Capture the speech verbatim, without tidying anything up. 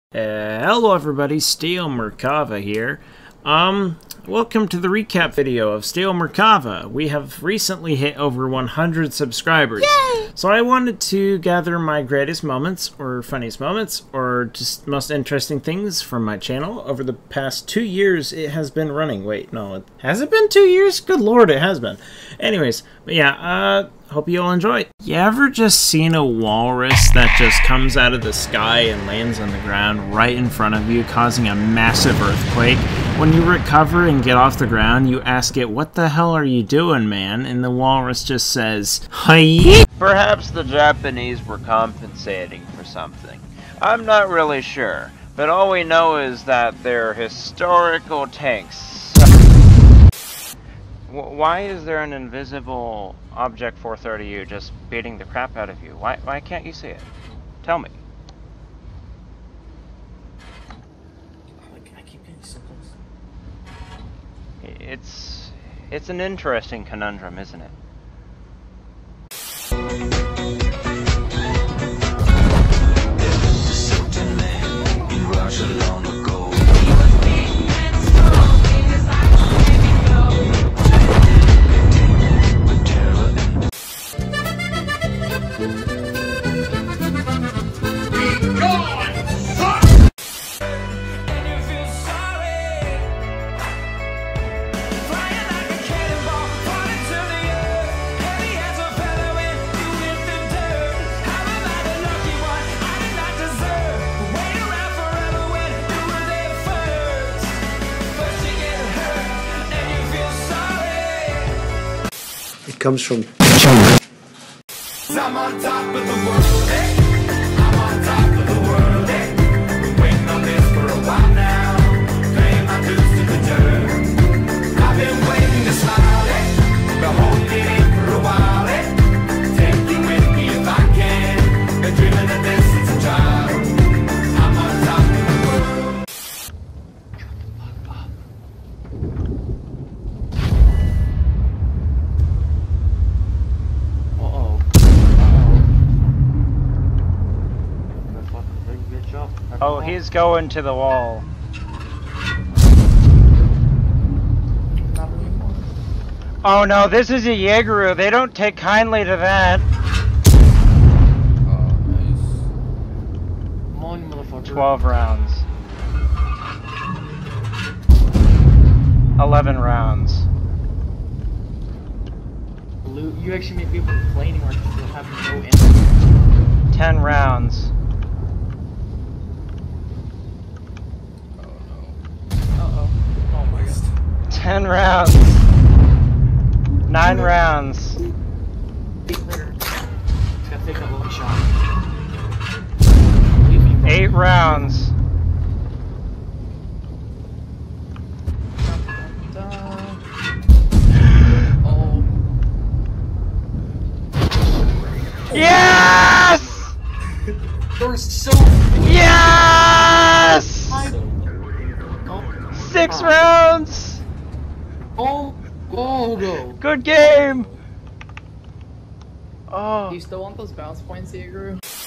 Uh, hello everybody, SteelMerkava here. Um, welcome to the recap video of SteelMerkava. We have recently hit over one hundred subscribers. Yay! So I wanted to gather my greatest moments, or funniest moments, or just most interesting things from my channel. Over the past two years it has been running. Wait, no, it, has it been two years? Good lord, it has been. Anyways, but yeah, uh... hope you all enjoy. You ever just seen a walrus that just comes out of the sky and lands on the ground right in front of you, causing a massive earthquake? When you recover and get off the ground, you ask it, "What the hell are you doing, man?" And the walrus just says, "Hi." Perhaps the Japanese were compensating for something. I'm not really sure, but all we know is that their historical tanks. Why is there an invisible Object four thirty U just beating the crap out of you? Why, why can't you see it? Tell me. I keep getting so close. It's, it's an interesting conundrum, isn't it? It comes from I'm on top of the world, eh? I'm on top of the world, eh? Been waiting on this for a while now, paying my dues to the dirt. I've been waiting to smile, eh? Been holding it in for a while, eh? Take you with me if I can. Been dreaming of this since a child. I'm on top of the world. Oh, he's going to the wall. Oh no, this is a Jaegeru. They don't take kindly to that. Oh, nice. Come on, motherfucker. Twelve rounds. Eleven rounds. Blue, you actually make people complaining like you have no energy. Ten rounds. Ten rounds. Nine rounds. Eight rounds. Oh. Yes! You're so. Yes! Six rounds. Oh, go, go. Good game! Oh. Do you still want those bounce points, Jaegeru?